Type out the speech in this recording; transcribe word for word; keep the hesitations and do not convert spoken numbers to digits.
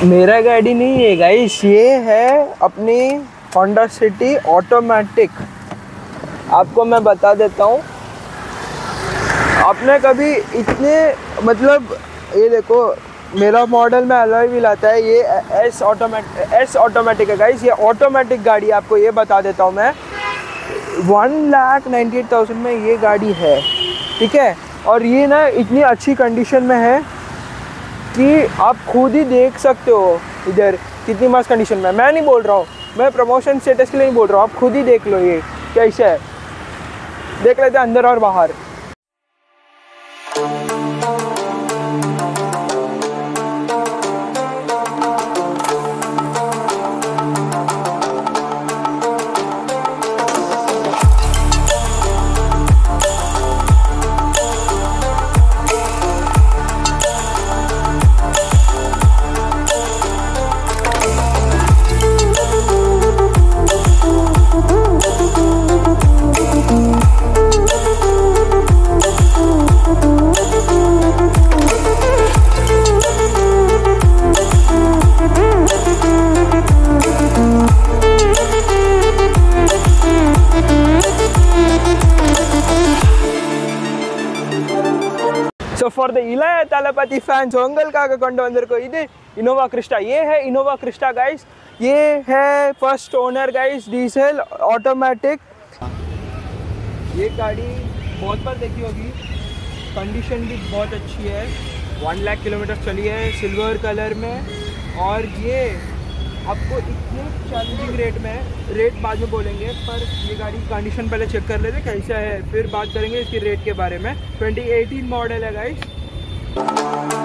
मेरा गाड़ी नहीं है गाइस, ये है अपनी होंडा सिटी ऑटोमेटिक। आपको मैं बता देता हूँ, आपने कभी इतने मतलब ये देखो मेरा मॉडल में अलॉय व्हील आता है, ये एस ऑटोमेटिक एस ऑटोमेटिक है गाइस। ये ऑटोमेटिक गाड़ी, आपको ये बता देता हूँ मैं, one lakh ninety eight thousand में ये गाड़ी है, ठीक है। और ये ना इतनी अच्छी कंडीशन में है कि आप खुद ही देख सकते हो इधर कितनी मस्त कंडीशन में। मैं नहीं बोल रहा हूँ, मैं प्रमोशन स्टेटस के लिए नहीं बोल रहा हूँ, आप खुद ही देख लो ये कैसे है। देख लेते हैं अंदर और बाहर। So for the Ilaya Talapati fans, उंगलुक्काக கொண்டு வந்திருக்கோம் இது इनोवा क्रिस्टा। ये है इनोवा क्रिस्टा गाइस, ये है first owner guys, diesel automatic. ये गाड़ी बहुत बार देखी होगी, कंडीशन भी बहुत अच्छी है, वन लाख किलोमीटर चली है, सिल्वर कलर में। और ये आपको इतने चैलेंजिंग रेट में, रेट बाद में बोलेंगे, पर ये गाड़ी कंडीशन पहले चेक कर लेते कैसा है, फिर बात करेंगे इसकी रेट के बारे में। ट्वेंटी एटीन मॉडल है गाइस।